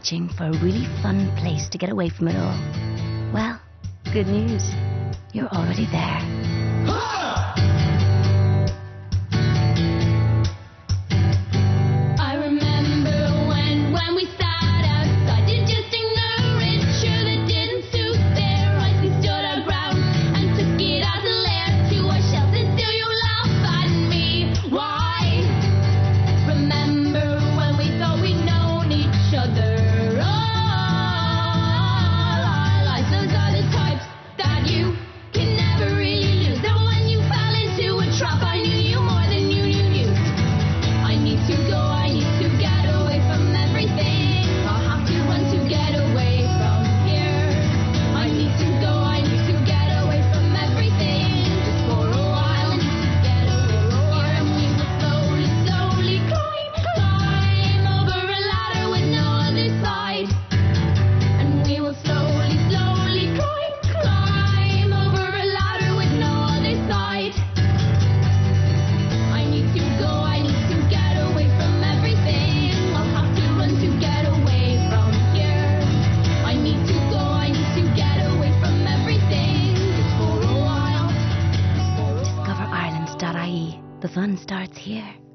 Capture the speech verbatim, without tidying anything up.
searching for a really fun place to get away from it all? Well, good news. You're already there. I remember when, when we sat outside, you just ignore it. Sure, that didn't suit their eyes. We stood our ground and took it as a lair to ourselves. And still you laugh at me. Why? Remember when we thought we'd known each other all our lives? Those are the types that you can never really lose. And when you fell into a trap, I knew you more than you knew you. I need to go, I need to get away from everything. I'll have to run to get away from here. I need to go, I need to get away from everything. Just for a while, I need to get away from here. And we will slowly, slowly climb, climb over a ladder with no other side. And we will slowly, slowly climb, climb over a ladder with no other side. I need to go, I need to get away from everything. I'll have to run to get away from here. I need to go, I need to get away from everything. Just for a while. discover ireland dot I E. The fun starts here.